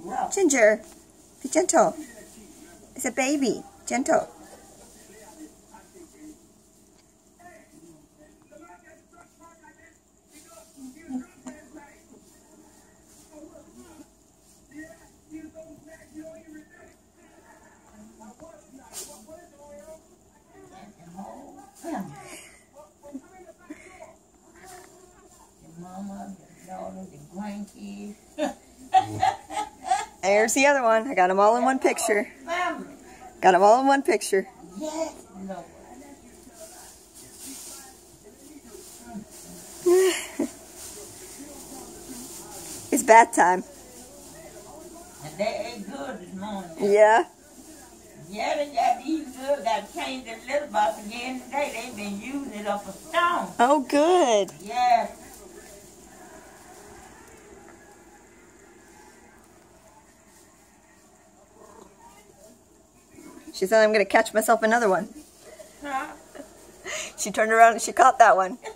Ginger, be gentle. It's a baby. Gentle. There's the other one. I got them all in one picture. Got them all in one picture. It's bath time. And they ate good this morning. Yeah. Yeah, they got these good. Got to change the litter box again today. They've been using it up a stone. Oh, good. Yeah. She said, I'm going to catch myself another one. Huh? She turned around and she caught that one.